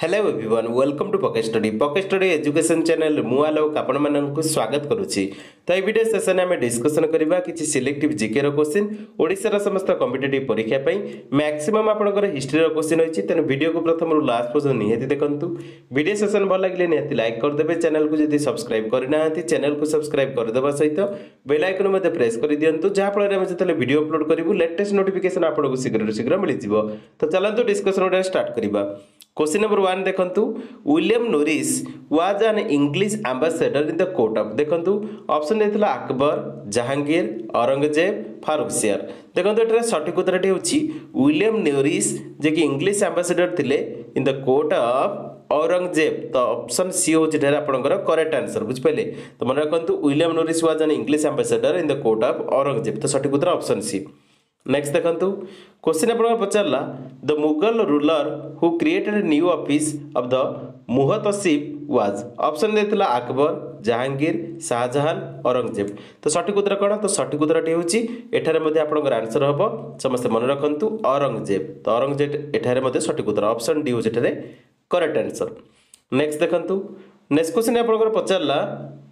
Hello everyone welcome to pocket study education channel मु आलोक आपण माननकु स्वागत करूची। तो ये वीडियो सेशन में डिस्कशन करबा किछि सिलेक्टिव जीके रो क्वेश्चन ओडिसा रा समस्त कॉम्पिटिटिव परीक्षा पई मैक्सिमम आपनकर हिस्ट्री रो क्वेश्चन होइछि। तेनु वीडियो को प्रथम रु लास्ट पर्यंत निहाती देखंतु। वीडियो सेशन भल लागले निहाती लाइक कर देबे, चैनल को जदि सब्सक्राइब करना हती चैनल को सब्सक्राइब कर देबा सहित बेल आइकन मध्ये प्रेस कर दियंतु, जहा फल हम जतले वीडियो अपलोड करिवु लेटेस्ट नोटिफिकेशन आपनको शीघ्र मिलि जिवो। तो चलंतु डिस्कशन स्टार्ट करिबा। क्वेश्चन नंबर 1 देखंतु, William Norris was an English ambassador in the court of. देखंतु ऑप्शन देथिला अकबर, जहांगीर, औरंगजेब, फारूकसियर। देखंतु एटा सঠিক उत्तरटी होची विलियम नोरिस जे कि इंग्लिश एम्बेसडर थिले in the court of Aurangzeb. तो ऑप्शन सी होची ढेर आपनकर करेक्ट आंसर बुझ पले। तो मन रखंतु William Norris was an English ambassador in the court of Aurangzeb. तो सঠিক उत्तर ऑप्शन सी। नेक्स्ट देखंतु क्वेश्चन आपन पचारला, the Mughal ruler who created a new office of the muhtasib was. Option देथिला अकबर, जहांगीर, शाहजहां, औरंगजेब। तो सঠিক उत्तर कोन? तो सঠিক उत्तरटी होची एठारे मध्ये आपनकर आंसर हबो समस्त मन रखंतु औरंगजेब। तो औरंगजेब एठारे मध्ये सঠিক उत्तर ऑप्शन डी होची एठारे करेक्ट आंसर। नेक्स्ट देखंतु नेक्स्ट क्वेश्चन आपनकर पचारला,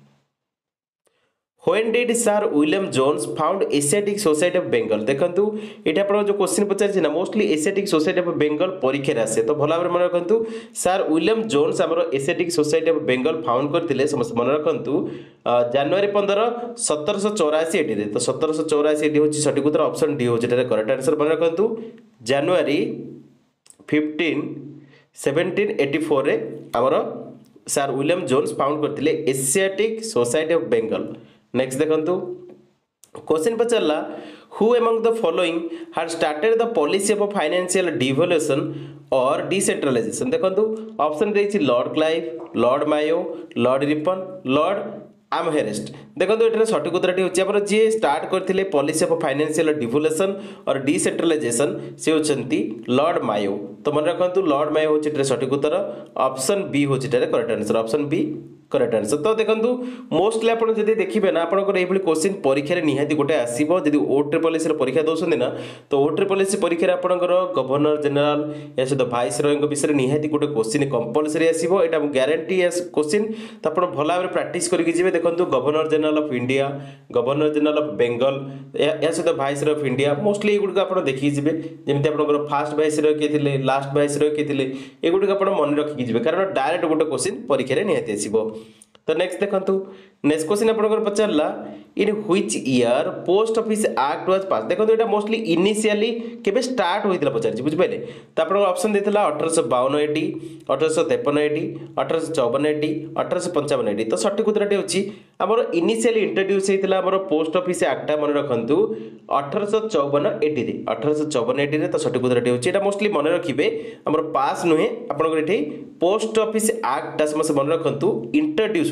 When did Sir William Jones found Asiatic Society of Bengal? देखंतु एटा आपण जो क्वेश्चन पचारछि ना mostly Asiatic Society of Bengal परीक्षा रे आसे। तो भला भाबरे मन रखंतु सर विलियम जोन्स हमरो Asiatic Society of Bengal found करथिले समस्त मन रखंतु जनवरी 15 1784 एटी रे। तो 1784 एटी होछि सঠিক उत्तर ऑप्शन डी होछि एटा करेक्ट आंसर। मन रखंतु जनवरी 15 1784 रे हमरो सर विलियम जोन्स फाउंड करथिले Asiatic Society of Bengal. Next देखंतु क्वेश्चन पचारला, who among the following had started the policy of financial devolution और डिसेंट्रलाइजेशन। देखंतु ऑप्शन देछि Lord Clive, Lord Mayo, Lord Ripon, Lord Amherst. देखंतु एटा सঠিক उत्तरटी होछि हमर जे स्टार्ट करथिले पॉलिसी ऑफ फाइनेंशियल डिवोल्यूशन और डिसेंट्रलाइजेशन से होचंती लॉर्ड मायो। तो मन रखंतु लॉर्ड मायो होछि एटा सঠিক उत्तर ऑप्शन बी होछि एटा correct answer. Option B correct answer. तो देखंतु मोस्टली आपण जदि देखिबे ना आपनकर एभली क्वेश्चन परीक्षा रे निहाती गोटे आसीबो। जदि ओ ट्रिपल एस रे परीक्षा दोसोंदी ना तो ओ ट्रिपल एस परीक्षा रे आपनकर गवर्नर जनरल या सहित वाइस रॉय विषय रे निहाती गोटे क्वेश्चन कंपलसरी आसीबो। एटा गारंटी क्वेश्चन। तो आपण भला भाबरे प्रैक्टिस करके जिवे। देखंतु governor general of India, governor general of Bengal या सहित viceroy of India mostly एगुड को आपण देखि जिवे। जेमति आपनकर फर्स्ट वाइस रॉय के थिले, लास्ट वाइस रॉय के थिले, एगुड को आपण मन रखि जिवे कारण डायरेक्ट गोटे क्वेश्चन परीक्षा रे निहाती आसीबो। तो नेक्स्ट देखंतु नेक्स्ट क्वेश्चन आपनकर पचारला, in which year post office act was pass. देखंतु एटा मोस्टली इनिशियली केबे स्टार्ट होइतला पचारछि बुझ पाइले। तो आपन ऑप्शन देथिला 1852 एटी, 1853 एटी, 1854 एटी, 1855 एटी। तो सঠিক उत्तरटी होछि हमर इनिशियली इंट्रोड्यूस हेतिला हमर पोस्ट ऑफिस एक्ट मन रखंतु 1854 एटी रे। 1854 एटी रे। तो सঠিক उत्तरटी होछि एटा मोस्टली मन रखिबे हमर पास नुहे आपनकर एठी पोस्ट ऑफिस एक्ट समस्त मन रखंतु इंट्रोड्यूस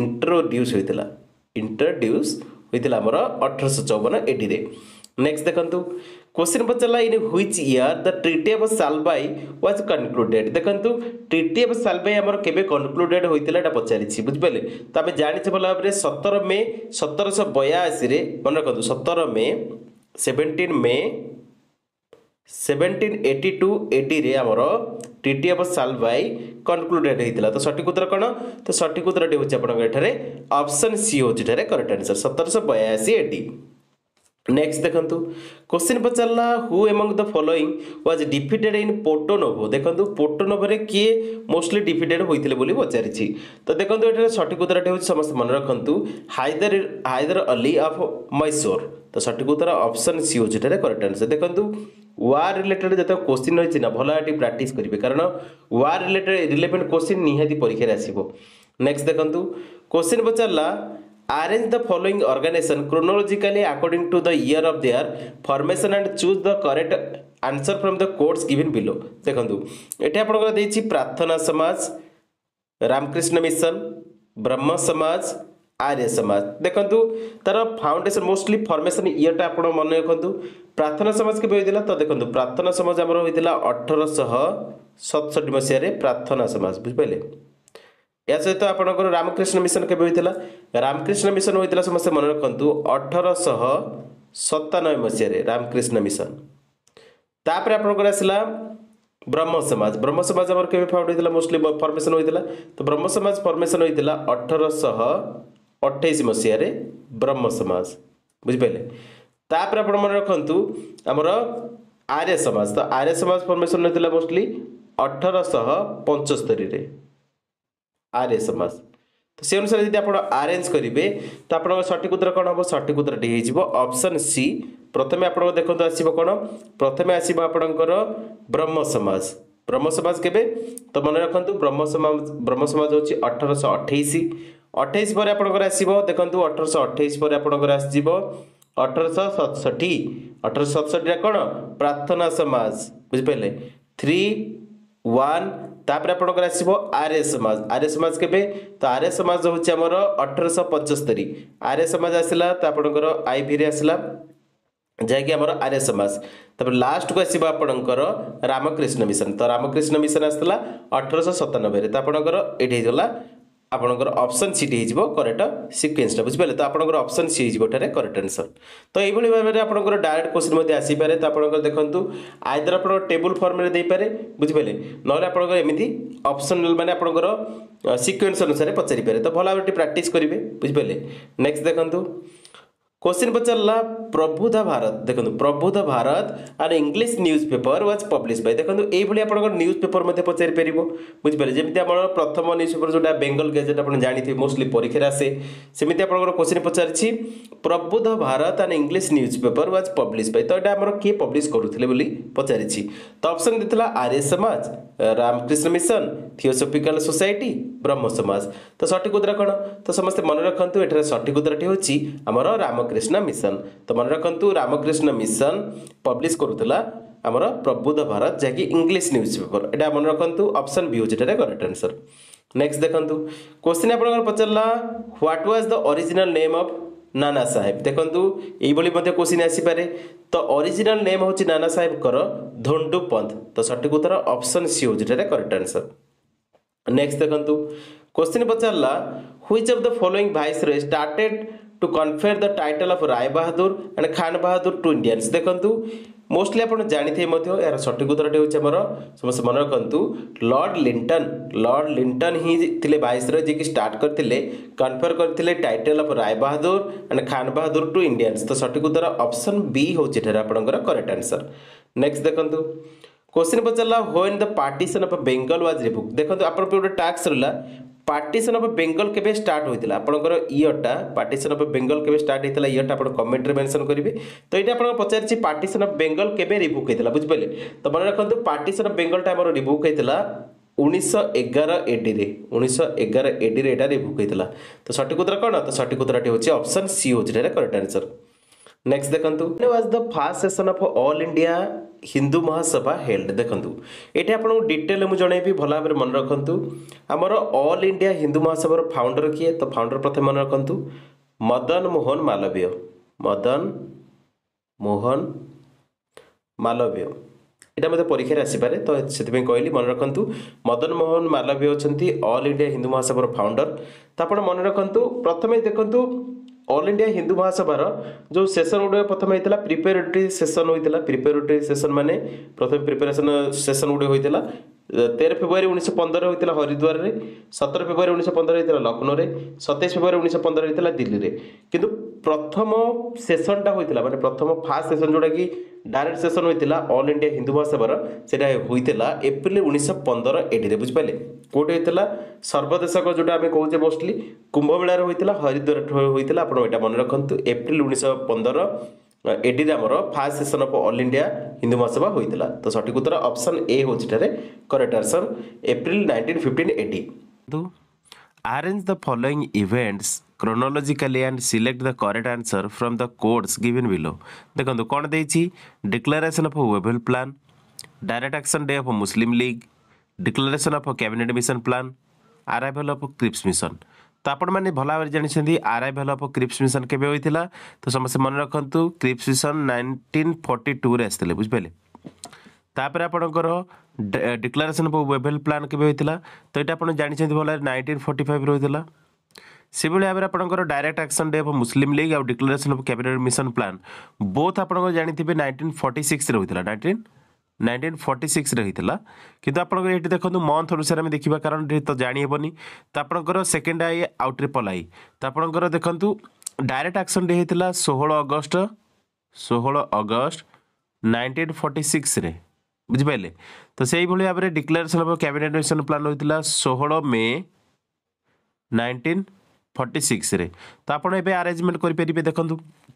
इंट्रोड्यूस होइतिला हमर 1854 एटी रे। नेक्स्ट देखंतु क्वेश्चन पचला, in which year the treaty of Salbai was concluded. देखंतु ट्रीटी ऑफ साल्बाई हमर केबे कंक्लूडेड होइतिला एटा पचारिछि बुझ पले। तो हमें जानि छ भला भाबरे 17 मे 1782 रे मन रखंतु 17 मे 17 मे 1782 एटी रे हमरो ट्रीटी ऑफ साल्बाई कंक्लूडेड हेतिला। तो सঠিক उत्तर कोन? तो सঠিক उत्तरटी होछि आपन एठारे ऑप्शन सी होछि एठारे करेक्ट आंसर 1782 एटी। नेक्स्ट देखंतु क्वेश्चन पचारला, who among the following was defeated in Porto Novo. देखंतु पोर्टोनोवो रे किए मोस्टली डिफीटेड होइतिले बोली पचारिछि। तो देखंतु एठारे सঠিক उत्तरटी होछि समस्त मन रखंतु हैदर अली ऑफ मैसूर। तो सঠিক उत्तर ऑप्शन सी होछि एठारे करेक्ट आंसर। देखंतु वार रिलेटेड जते क्वेश्चन रहिछि ना भला एटी प्रैक्टिस करिवे कारण वार रिलेटेड रिलेवेंट क्वेश्चन निहाती परीक्षा रे आसीबो। नेक्स्ट देखंतु क्वेश्चन पचारला, arrange the following organization chronologically according to the year of their formation and choose the correct answer from the quotes given below। देखंतु एठी आपन देछि प्रार्थना समाज, रामकृष्ण मिशन, ब्रह्म समाज, आर्य समाज। देखंतु तार फाउंडेशन मोस्टली फॉर्मेशन ईयर टा आपण मन रखंतु। प्रार्थना समाज के होइदिला। तो देखंतु प्रार्थना समाज हमर होइदिला 1867 मसिया रे प्रार्थना समाज बुझ पाइले। या सहित आपनकर रामकृष्ण मिशन के होइदिला। रामकृष्ण मिशन होइदिला समस्त मन रखंतु 1897 मसिया रे रामकृष्ण मिशन। तापर आपनकर आसला ब्रह्म समाज आमर केबे फाउंड होइतिला मोस्टली फॉर्मेशन होइतिला तो ब्रह्म समाज फॉर्मेशन होइतिला 1828 मसीहा रे ब्रह्म समाज बुझि पाइले तापर आपण मन रखंतु हमर आर्य समाज तो आर्य समाज फॉर्मेशन होइतिला मोस्टली 1875 रे आर्य समाज तो से अनुसार यदि आप आरेंज करेंगे तो आप सठिक उत्तर कौन हम सठिक उत्तर ऑप्शन सी प्रथम आप देखो आसो कौन प्रथम आसो आपणकर ब्रह्म समाज केबे तो मन रखु ब्रह्म समाज हूँ 1828 28 पर आपणकर आसो देखो 1828 पर आपणकर आसो 1867 कौन प्रार्थना समाज बुझिपारे 3 1 तापर आपणकर आसो आर्य समाज केबे तो आर्य समाज हूँ आमर 1875 आर्य समाज आसला तो आपणकर आईवी रे आसला जहाँकि आमर आर्य समाज तब लास्ट को आसो आपणकर रामकृष्ण मिशन तो रामकृष्ण मिशन आसला 1897 तो आपणकर ये होगा आपणकर ऑप्शन सी हो करेक्ट सिक्वेन्स बुझिपारे तो आपणकर ऑप्शन सी होठारे करेक्ट आंसर तो यही भाव में आपणकर डायरेक्ट क्वेश्चन मध्य आसीपारे तो आपणकर देखंतु आइदर आप टेबुल फॉर्म रे दे पारे बुझिपारे नले आपणकर एमिति ऑप्शनल माने आपणकर सिक्वेन्स अनुसार पचारि पारे तो भला भाबे प्रैक्टिस करिवे बुझिपारे नेक्स्ट देखंतु क्वेश्चन पचारा प्रबुद्ध भारत देखो प्रबुद्ध भारत आर English newspaper was publish by देखो ये आप न्यूज पेपर मध्य पचारि पार बुझिपारे जमी आम प्रथम न्यूज पेपर जोटा बेंगल गैजेट आप जानते मोस्टली परीक्षा आसे सेमती आप क्वेश्चन पचारि प्रबुद्ध भारत आर English newspaper was publish by तो यहाँ आम किए पब्लिश करुले बोली पचारि तो ऑप्शन देता Arya Samaj Ramakrishna mission theosophical society ब्रह्म समाज तो सठिक उत्तर कौन तो समस्ते मन रखु ये सठिक उत्तर हूँ आमर रामकृष्ण मिशन तो मन रखु रामकृष्ण मिशन पब्लिश करुला आमर प्रबुद्ध भारत जहाँकि इंग्लिश न्यूज पेपर यहाँ मन रखु ऑप्शन बी हूँ करेक्ट आंसर नेक्स्ट देखो क्वेश्चन आप पचारा what was the original name of Nana Sahib देखो ये क्वेश्चन आसीपे तो ओरिजिनल नेम हूँ नाना साहेब कर धोंडू पंथ तो सठिक उत्तर ऑप्शन सी हूँ करेक्ट आंसर नेक्स्ट देखो क्वेश्चन पचारा which of the following viceroy started to confer the title of Rai Bahadur and Khan Bahadur to Indians देखो मोस्टली आप जानते यार सठिक उत्तर हूँ आमर समस्त मन रखु लॉर्ड लिंटन ही थे वाइसरॉय जी की स्टार्ट करते कन्फेयर करते title of Rai Bahadur and Khan Bahadur to Indians तो सठिक उत्तर ऑप्शन बी हूँ आपंकर करेक्ट आंसर नेक्स्ट देखो क्वेश्चन पचारा when the partition of Bengal was revoked देखो आप गोटे टास्क रहा पार्टीशन ऑफ बेंगल केबे स्टार्ट होइतिला आपनकर इयरटा पार्टीशन ऑफ बेंगल केबे स्टार्ट होइतिला इयरटा आपण कमेंट रे मेंशन करिवे तो एटा आपण पचारछि पार्टीशन ऑफ बेंगल केबे रिवोक होइतिला बुझ पले तो मन रखंतु पार्टीशन ऑफ बेंगल टा हमर रिवोक होइतिला 1911 एडी रे 1911 एडी रे एटा रिवोक होइतिला तो सठिक उत्तर कोन तो सठिक उत्तर होछि ऑप्शन सी होछि रे करेक्ट आंसर नेक्स्ट देखंतु was the first session of All India Hindu Mahasabha held देखंतु एठी आपन डिटेल मु जणेबी भला भाबरे मन रखंतु हमर ऑल इंडिया हिंदू महासभार फाउंडर किए तो फाउंडर प्रथम मन रखंतु मदन मोहन मालवीय एटा मते परीक्षा रे आसीपारे तो सेति कहली मन रखंतु मदन मोहन मालवीय होचंती ऑल इंडिया हिंदू महासभार फाउंडर तो आपण मन रखंतु प्रथमे देखंतु ऑल इंडिया हिंदू महासभार जो सेशन गुड़े प्रथम होता प्रिपेरेटरी सेशन होता प्रिपेरेटरी सेशन माने प्रथम प्रिपेरेसन सेशन गुड़े होता 13 फेब्रुआरी 1915 होता हरिद्वार रे 17 फेब्रुआरी 1915 होता लखनऊ रे 27 फेब्रुआरी 1915 होता दिल्ली रे किंतु प्रथम सेशनटा होता माने प्रथम फास्ट सेशन जोड़ा कि डायरेक्ट सेशन होता ऑल इंडिया हिंदू महासभार सेटा होता एप्रिल 1915 एडी रे बुझिपाले कोटे होता सर्वदेशक जोटा आम कहे मोस्टली कुंभमेला होता हरिद्वार होता आप मन रखु एप्रिल 1915 एडी आमर first session of All India Hindu Mahasabha होता तो सठिक उत्तर ऑप्शन ए हूँ correct answer April 1915 AD arrange the following events chronologically and select the correct answer from the codes given below देखो कौन देछि declaration of Wavell plan direct action day of Muslim League declaration of cabinet mission plan arrival of Cripps mission तो आपण मैंने भला भाव जानते arrival of Cripps mission केबे होइतिला तो समस्त मन रखंतु क्रिप्स मिशन 1942 रे आस्ते बुझिपाले तापर आपणकर डिक्लेरेशन ऑफ वेबल प्लान केबे होइतिला तो एटा आपण जानते भला 1945 रे होइतिला से भाई भाव में आपंकर direct action day of Muslim League और declaration of cabinet mission plan both आप जानते 1946 होता 1946 होता कि आपंकर ये देखो मंथ अनुसार आम देखा कारण तो जाहेबनी तो आपंकर सेकेंड आई आउ ट्रिपल आई तो आपंकर देखूँ डायरेक्ट एक्शन डे होता 16 अगस्त 1946 रे बुझिपारे तो से भाव में declaration of cabinet mission plan होता 16 मे 1946 रे तो आपड़ ए अरेंजमेंट करेंगे देखूँ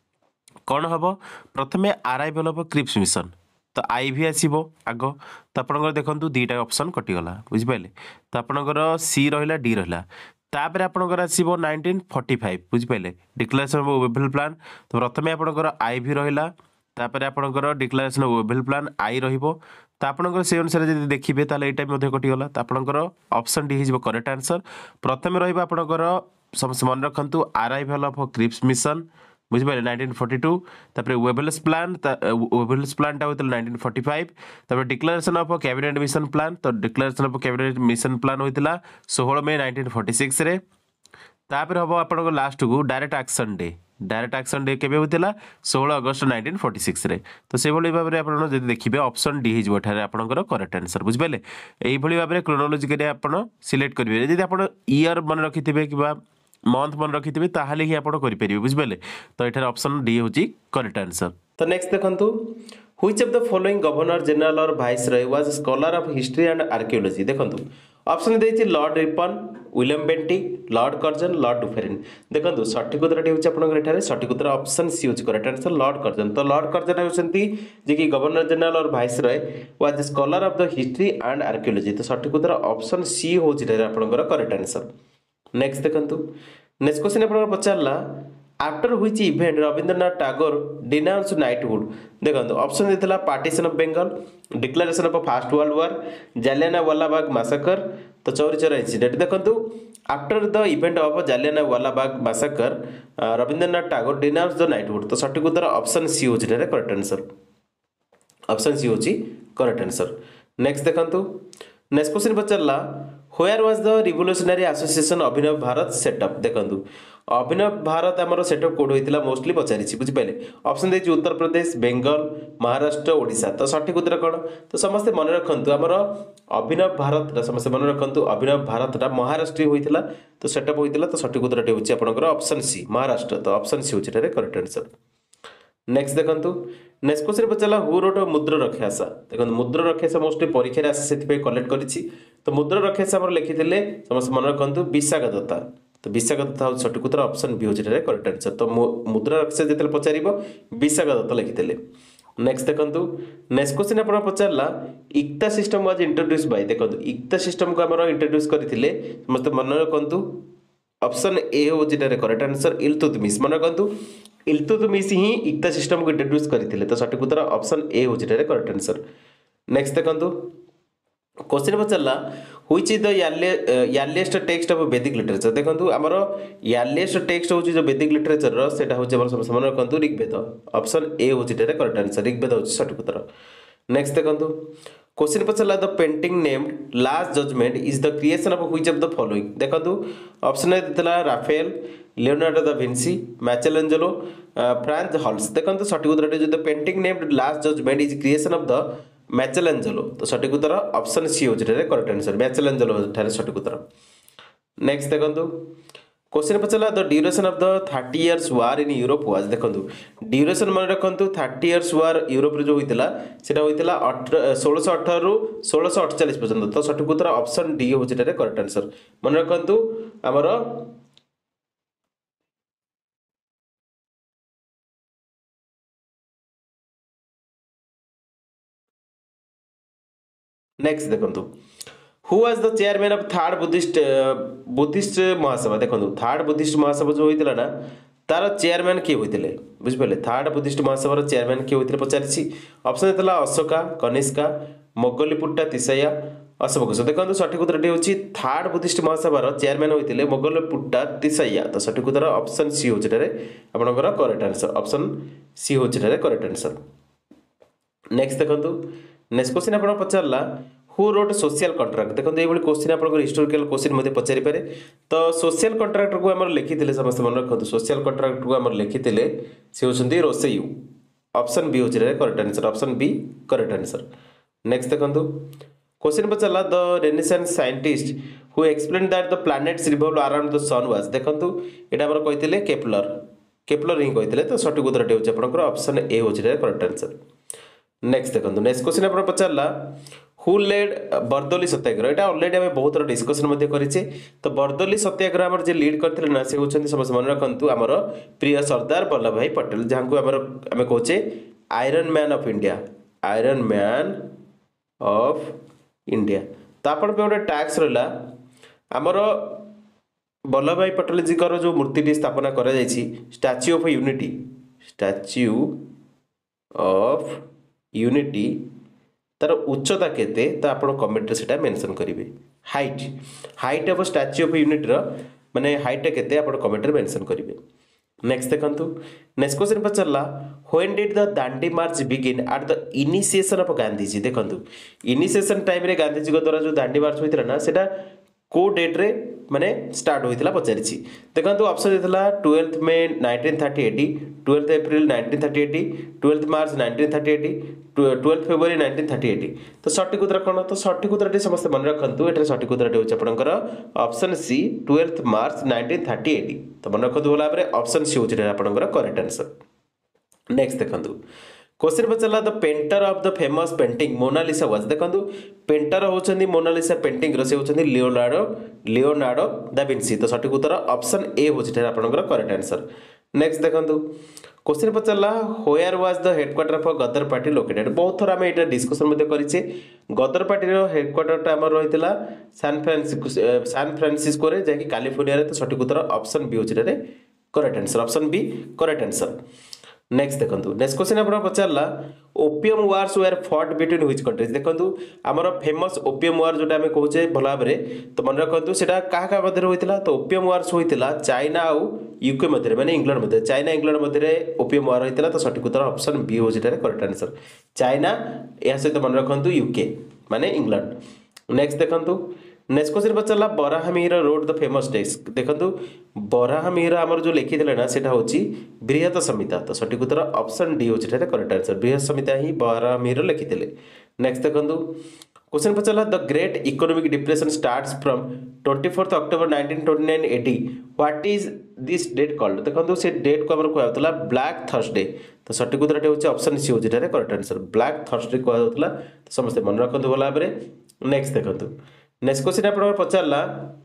कौन हम प्रथमे अराइवल ऑफ क्रिप्स मिशन तो आईवी आसो आग तो आपंकर देखो दुईटा ऑप्शन कटिगला बुझिपारे तो आपंकर सी रहा डी रहा तापर आपंकर आसो 1945 बुझिपारे डिक्लेरेसन ऑफ वेबल प्लान तो प्रथमे आपंकर आईवी रहा तापर आपंकर डिक्लेरेसन ऑफ वेबल प्लान आई रहिबो तो आपंकर से अनुसार जब देखिए तो यहाँ कटिगला तो आपंकर ऑप्शन डी हो करेक्ट आंसर प्रथम रहा आपंकर समस्त मन रखु अराइवल ऑफ क्रिप्स मिशन बुझिपारे 1942 तापर वेबल्स प्लान होता 1945 तापर declaration of cabinet mission plan तो declaration of cabinet mission plan होता 16 मे 1946 रे तापर हम आप लास्ट को डायरेक्ट एक्शन डे केबे होता 16 अगस्त 1946 रे तो से भाई भाव में आप देखिए ऑप्शन डी हो आपंकर करेक्ट आंसर बुझिपारे यही भाव में क्रोनोलॉजिकली आप सिलेक्ट करेंगे जब आप ईयर मन रखिथे कि मंथ मन रखिथे ताहले ही आप करेंगे बुझिपारे तो ये ऑप्शन डी हूँ करेक्ट आंसर तो नेक्स्ट देखो which of the following governor general और viceroy was scholar of history and archaeology देखो ऑप्शन देती Lord Ripon William Bentinck Lord Curzon Lord Dufferin देखो सठिक उत्तर होकर सठिक उत्तर ऑप्शन सी हूँ करेक्ट आंसर लॉर्ड कर्जन तो लॉर्ड कर्जन होती कि गवर्नर जनरल और viceroy was scholar of the history and archaeology तो सठिक उत्तर ऑप्शन सी हूँ आपंकर करेक्ट आंसर नेक्स्ट देखो नेक्स्ट क्वेश्चन आप पचारा after which event Rabindranath Tagore denounce knighthood देखो ऑप्शन देता partition of Bengal declaration of first world war Jallianwala Bagh massacre तो चौरी चौरा इंसिडेंट देखो after the event of Jallianwala Bagh massacre Rabindranath Tagore denounce the knighthood तो सठिक उत्तर ऑप्शन सी हूँ करेक्ट आंसर ऑप्शन सी हूँ करेक्ट आंसर नेक्स्ट देखो नेक्स्ट क्वेश्चन पचारा where was the revolutionary association Abhinav Bharat set up देखो अभिनव भारत आमर सेटअप कोड होता मोस्टली पचारि बुझिपारे ऑप्शन देती उत्तर प्रदेश बेंगल महाराष्ट्र ओडिशा तो सठिक उत्तर कौन तो समस्ते मन रखु आमर अभिनव भारत समस्ते मन रखु अभिनव भारत महाराष्ट्र होता तो सेटअप होता तो सठिक उत्तर हूँ आपंकर ऑप्शन सी महाराष्ट्र तो ऑप्शन सी हूँ करेक्ट आंसर नेक्स्ट देखो नेक्स्ट क्वेश्चन पचारा हु रोट मुद्र रक्षासा देखो मुद्र रक्षासा मोस्टली परीक्षा आसे से कलेक्ट करी तो मुद्र रक्षासा लिखी समस्त मन रखु विशाखा दत्ता तो विशाखा दत्ता हूँ सठिक उत्तर ऑप्शन बी हूँ करेक्ट आंसर तो मुद्रा रक्षासा जो पचार विशाखा दत्ता लिखिते नेक्स्ट देखो नेक्स्ट क्वेश्चन आप पचारा iqta system was introduce by देखो इक्ता सिस्टम को आम इंट्रोड्यूस करते समस्त मन रखु ऑप्शन ए हूँ करेक्ट आंसर इल्तुतमिश मन रखु इल्तुतमिश ही इक्ता सिस्टम को इंट्रोड्यूस करते तो सठिक उत्तर ऑप्शन ए हूँ करेक्ट आंसर नेक्स्ट देखो क्वेश्चन पचारा which is the earliest text of Vedic literature देखो आमर यार्लीएस्ट टेक्स्ट हूँ जो वैदिक लिटरेचर से समस्त मन रखु ऋग्वेद ऑप्शन ए हूँ करेक्ट आंसर ऋग्वेद हूँ सठिक उत्तर नेक्स्ट देखो क्वेश्चन पचारा the painting named Last Judgement is the creation of which of the following देखो ऑप्शन ए देता Raphael Leonardo da Vinci Michelangelo Franz Hals देखो सठिक उत्तर the painting named Last Judgement is creation of the Michelangelo तो सठिक उत्तर option C हूँ correct answer Michelangelo सठिक उत्तर नेक्स्ट देखो क्वेश्चन पचारा the duration of the 30 years war in Europe was देखो ड्यूरेशन मन रखु 30 years वार यूरोप जो होता है होता 1618 रु 1648 पर्यंत तो सठिक उत्तर ऑप्शन डी हूँ करेक्ट आंसर मन रखु आमर नेक्स्ट देखो who was the chairman of third Buddhist महासभा देखो थर्ड बुद्धिस्ट महासभा जो होता ना तार चेयरमैन किए होते बुझिपारे थर्ड बुद्धिस्ट महासभार चेयरमैन किए होते पचारि ऑप्शन देता अशोका कनिष्का मोगलीपुट्टा तिसैया अशोक घोष देखो सठिक उत्तर हूँ थर्ड बुद्धिस्ट महासभार चेयरमैन होते मोगलीपुट्टा तिसैया तो सठिक उत्तर ऑप्शन सी हूँ आपंकर करेक्ट आंसर ऑप्शन सी हूँ करेक्ट आंसर नेक्स्ट देखो नेक्स्ट क्वेश्चन आप पचारा हु रोट सोशल कंट्राक्ट देखो ये क्वेश्चन आप हिस्टोरिकल क्वेश्चन पचारि पारे तो सोशल कंट्राक्ट को आम लिखी समस्त मन रखु सोशल कंट्राक्ट को आम लिखी सी हूँ रोसेयू ऑप्शन बी हूँ correct answer option B correct answer next देखंतु क्वेश्चन पचारला the Renaissance scientist who explain that the planets revolve around the sun was देखंतु एटा हमर कहितले केपलर केपलर ही कहितले तो सठिक उत्तर होचे आपनकर ऑप्शन ए होचे करेक्ट आंसर नेक्स्ट देखंतु नेक्स्ट क्वेश्चन आपन पचारला who lead Bardoli Satyagraha Etah already हमें बहुत थोड़ा डिस्कशन मध्ये करिचे तो बरदोली सत्याग्रह हमर जे लीड करथिले ना से होचंती समस्त मन रखंतु हमर प्रिय सरदार वल्लभ भाई पटेल जहां को हमर हमें कहचे iron man of India iron man of India तो आपण पे गोटे टैक्स रहा आमर वल्लभ भाई पटेल जी कर जो मूर्ति स्थापना करा जायछि Statue of Unity Statue of Unity तार उच्चता केते तो आपण कमेंट रे सेटा मेंशन करिवे height height of Statue of Unity रो माने हाइट केते आपण कमेंट रे मेंशन करिवे नेक्स्ट देखंतु नेक्स्ट क्वेश्चन पचारला when did the Dandi march begin at the initiation of Gandhiji देखंतु इनिशिएशन टाइम रे गांधीजी को द्वारा जो दांडी मार्च होइतला ना सेटा को डेट रे माने स्टार्ट होइतला पचारिछि देखंतु ऑप्शन देतला 12th मे 1938 12th अप्रैल 1938 12th मार्च 1938 12th फरवरी 1938 तो सठिक उत्तर कोन तो सठिक उत्तर समस्त मन रखंतु एटा सठिक उत्तर होचे आपनकर ऑप्शन सी 12th मार्च 1938 तो मन रखंतु होला बरे ऑप्शन सी होचे आपनकर करेक्ट आंसर नेक्स्ट देखंतु क्वेश्चन पचारला the painter of the famous painting Mona Lisa was देखंतु पेंटर होचंदी मोनालिसा पेंटिंग रो से होचंदी लियोनार्डो दा विंसी तो सठिक उत्तर ऑप्शन ए होचे आपनकर करेक्ट आंसर नेक्स्ट देखंतु क्वेश्चन पचारला where was the headquarter of Ghadar party located बहुत थोड़ा हमें एटा डिस्कशन मध्ये करिचे गदर पार्टी रो हेडक्वार्टर टा हमर रहितला सान फ्रांसिस्को रे जेकी कैलिफोर्निया रे तो सठिक उत्तर ऑप्शन बी होचे रे correct answer option B correct answer next देखंतु नेक्स्ट क्वेश्चन आपण पचारला opium wars were fought between which countries देखंतु हमर फेमस ओपियम वार जोटा हमें कहूचे भला भाबरे तो मन रखंतु सेटा काहा मध्य होइतिला तो ओपियम वार्स होइतिला चाइना आ यूके मध्य माने इंग्लैंड मध्य चाइना इंग्लैंड मध्य ओपियम वार होइतिला तो सठिक उत्तर ऑप्शन बी हो जेटा करेक्ट आंसर चाइना या सहित मन रखंतु यूके माने इंग्लैंड नेक्स्ट देखंतु नेक्स्ट क्वेश्चन पचारला Varahamihira wrote the famous text देखंतु बराहमिहिर हमर जो लिखि देले ना सेटा होची बृहत संहिता तो सठिक उत्तर ऑप्शन डी होची एटा करेक्ट आंसर बृहत संहिता ही बराहमिहिर लिखि देले नेक्स्ट देखंतु क्वेश्चन पचारला the great economic depression starts from 24th October 1929 AD what is this date called देखंतु से डेट को हमर कहतला ब्लैक थर्सडे तो सठिक उत्तर होची ऑप्शन सी होची एटा करेक्ट आंसर ब्लैक थर्सडे कहतला तो समस्त मन रखंतु भला बरे नेक्स्ट देखंतु नेक्स्ट क्वेश्चन आपण पचारला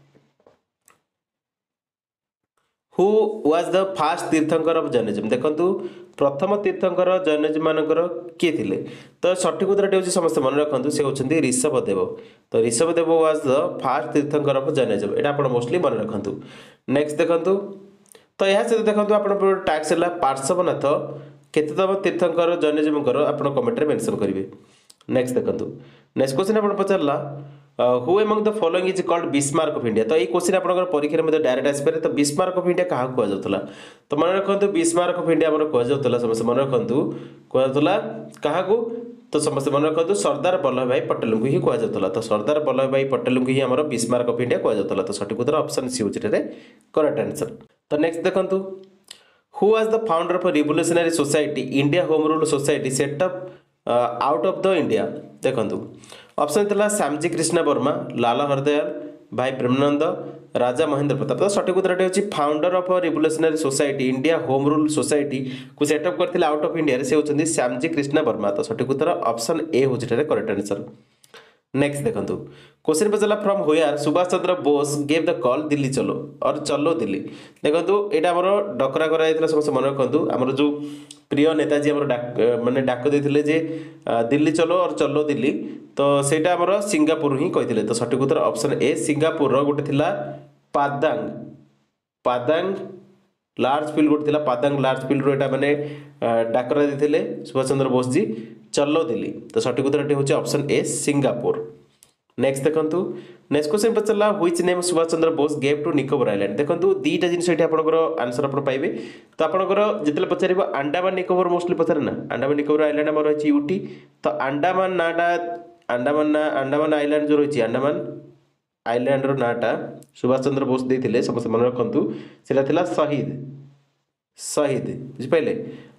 who was the first tirthankara of Jainism देखंतु प्रथम तीर्थंकर जैनिज्म मानकर के थिले तो सठिक उत्तर होची समस्त मन रखंतु से होचंदी ऋषभदेव तो Rishabhdev was the first tirthankara of Jainism एटा आपण मोस्टली मन रखंतु नेक्स्ट देखंतु तो यहा से देखंतु आपण टैक्स हला पार्श्वनाथ केतेतम तीर्थंकर जैनिज्म कर आपण कमेंट रे मेंशन करिवे नेक्स्ट देखंतु नेक्स्ट क्वेश्चन आपण पचारला who among the following is called Bismarck of India तो ये क्वेश्चन आपनकर परीक्षा में डायरेक्ट आसपे तो बिस्मार्क ऑफ इंडिया कहा कह जाउतला तो मन रखंतु बिस्मार्क ऑफ इंडिया हमर कह जाउतला समस्त मन रखंतु कह जाउतला कहा को तो समस्त मन रखंतु सरदार वल्लभ भाई पटेल को ही कह जाउतला तो सरदार वल्लभ भाई पटेल को ही हमर बिस्मार्क ऑफ इंडिया कह जाउतला तो सठिक उत्तर ऑप्शन सी होचे रे करेक्ट आंसर तो नेक्स्ट देखंतु who was the founder of revolutionary society India home rule society set up out of the India देखंतु ऑप्शन थिला श्यामजी कृष्ण वर्मा लाला हरदयाल भाई प्रेमानंद राजा महेंद्र प्रताप तो सठिक उत्तर होची founder of revolutionary society India home rule society को सेटअप करथिला आउट ऑफ इंडिया रे से होचंदी श्यामजी कृष्ण वर्मा तो सठिक उत्तर ऑप्शन ए होची करेक्ट आंसर नेक्स्ट देखंतु क्वेश्चन पचला from where Subhash Chandra Bose gave the call Delhi Chalo और चलो दिल्ली देखंतु एटा हमर डकरा करा जायतिला समस्त मन रखंतु हमर जो प्रिय नेताजी हमर माने डाक देथिले जे दिल्ली चलो और चलो दिल्ली तो सेटा हमर सिंगापुर ही कहिथिले तो सठिक उत्तर ऑप्शन ए सिंगापुर रो गोटे थिला पादांग लार्ज फील्ड गोटे थिला पादांग लार्ज फील्ड रो एटा माने डाकरा देथिले सुभाष चंद्र बोस जी चलो दिल्ली तो सठिक उत्तर होची ऑप्शन ए सिंगापुर नेक्स्ट देखंतु नेक्स्ट क्वेश्चन पचला which name Subhash Chandra Bose gave to Nicobar island देखंतु दीटा जिंस एठी आपनकर आंसर आपण पाइबे तो आपनकर जेतले पचारिबो अंडमान निकोबर मोस्टली पचारे ना अंडमान निकोबर आइलैंड हमर रहिछि यूटी तो अंडमान नाटा अंडमान आइलैंड जो रहिछि अंडमान आइलैंड रो नाटा सुभाष चंद्र बोस देथिले समस्त मन रखंतु सेला थिला शहीद बुझि पाइले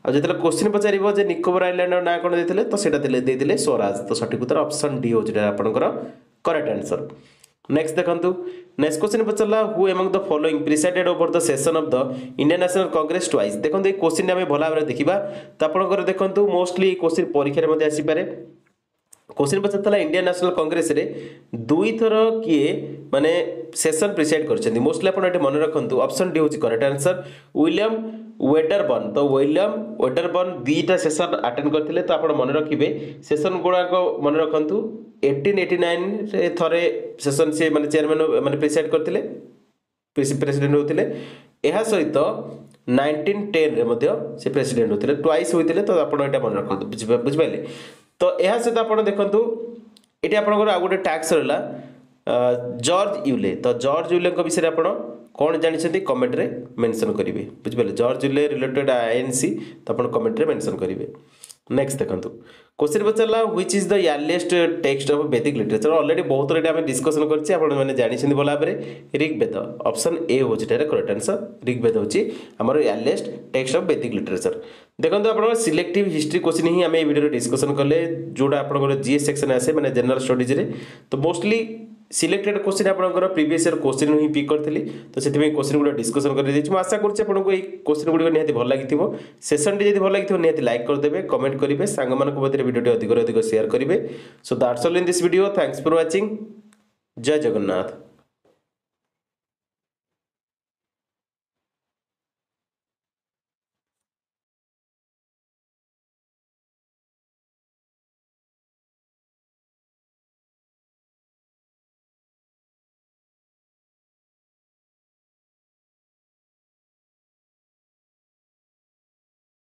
आज जो क्वेश्चन पचार जे निकोबर आइलैंड ना कौन देते तो सेटा देते स्वराज तो सठिक उत्तर ऑप्शन डी हो आपंकर करेक्ट आंसर। नेक्स्ट देखंतु नेक्स्ट क्वेश्चन पचरला who among the following presided over the session of the Indian National Congress twice. देखंतु ए क्वेश्चन आमे भला भाबरे देखिबा तो आपनकर देखंतु मोस्टली क्वेश्चन परीक्षा रे मध्ये आसी पारे। क्वेश्चन पचरतला इंडियन नेशनल कांग्रेस रे दुई थर किए माने सेशन प्रिसाइड करछन्ती मोस्टली आपण एटे मन रखंतु ऑप्शन डी होची करेक्ट आंसर विलियम वेडरबर्न। तो विलियम वेडरबर्न दुईटा सेशन अटेंड करथिले तो आपण मन रखिबे सेशन गुडा को मन रखंतु 1889 रे थरे सेशन से माने चेयरमैन माने प्रिसाइड करथिले प्रेसिडेंट होतिले एहा सहित 1910 रे मध्ये से प्रेसिडेंट होतिले ट्वाइस होतिले तो आपण एटा मन रखंतु बुझ पाइले। तो एहा सहित आपण देखंतु एटी आपनकर आ गुटे टैक्स रहला जॉर्ज यूले। तो जॉर्ज यूले को विषय आपण कौन जानी कमेंट रे मेंशन करेंगे बुझे जॉर्ज यूले रिलेटेड आईएनसी तो आप कमेंट रे मेंशन करेंगे। नेक्स्ट देखंतु क्वेश्चन पचरला which is the earliest text of Vedic literature. Already बहुत रेट आम डिस्कसन करछि आपण माने जानि भला भाबरे ऋग्वेद ऑप्शन ए होछि करेक्ट आंसर ऋग्वेद होछि हमर earliest text of Vedic literature. देखंतु आपण सिलेक्टिव हिस्ट्री क्वेश्चन ही आम ए वीडियो डिस्कसन कले जोडा आपण जीएस सेक्शन आसे माने जनरल स्टडीज रे तो मोस्टली सिलेक्टेड क्वेश्चन आपंकर प्रीवियस ईयर क्वेश्चन ही पिक करथिली तो सेति क्वेश्चन गुडा डिस्कसन कर देछि। आशा करछि आपनको ए क्वेश्चन गुडी निहाती भल लागिथिबो सेशन टी जदि भल लागिथिबो निहाती लाइक कर देबे कमेंट करिवे सांग मानको भितर वीडियो टी अधिक शेयर करिवे। So that's all in this video thanks for watching Jai Jagannath.